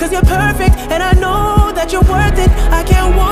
'cause you're perfect, and I know that you're worth it. I can't want